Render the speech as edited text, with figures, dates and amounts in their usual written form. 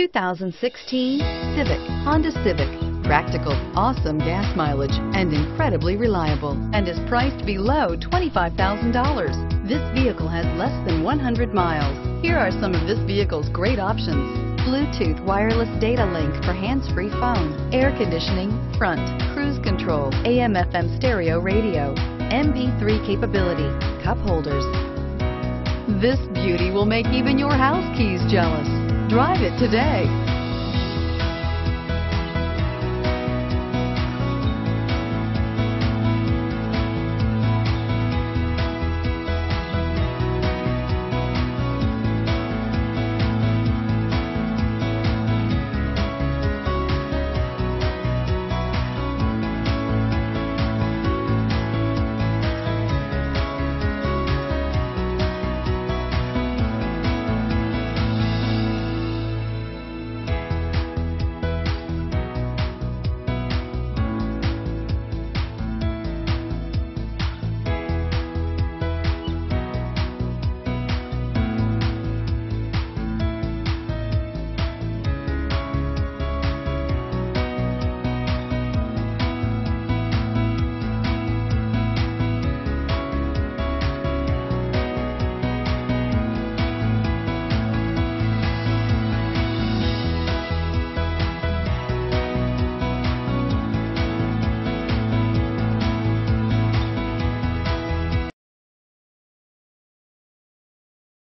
2016 Civic, Honda Civic. Practical, awesome gas mileage, and incredibly reliable, and is priced below $25,000. This vehicle has less than 100 miles. Here are some of this vehicle's great options: Bluetooth wireless data link for hands-free phone, air conditioning, front, cruise control, AM/FM stereo radio, MP3 capability, cup holders. This beauty will make even your house keys jealous. Drive it today.